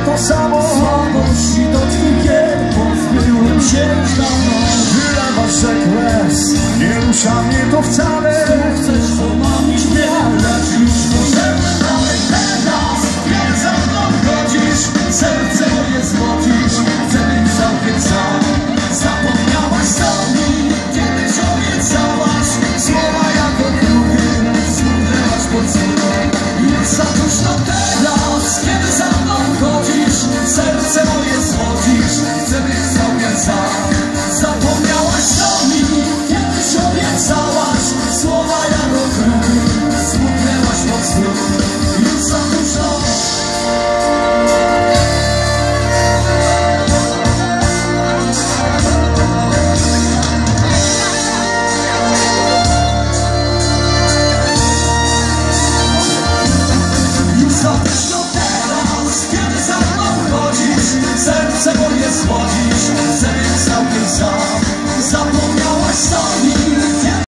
to samo. Słabość i to twój gier, pozbyłem się już dawno. Wylewasz rzek łez, nie rusza mnie to wcale. Tu chcesz pomamić mnie, lecz już możemy dalej teraz. Kiedy za mną chodzisz, serce moje złocisz. Chcę być całkiem sam. Zapomniałaś sami, kiedyś obiecałaś. Słowa jak okruchy, smutnęłaś pod zmrok. Już za późno teraz, kiedy za mną chodzisz, serce moje złocisz. Chcę być całkiem sam. Zapomniałaś sami, kiedyś obiecałaś. Słowa jak okruchy, smutnęłaś pod zmrok. Już za późno. Serce moje złocisz.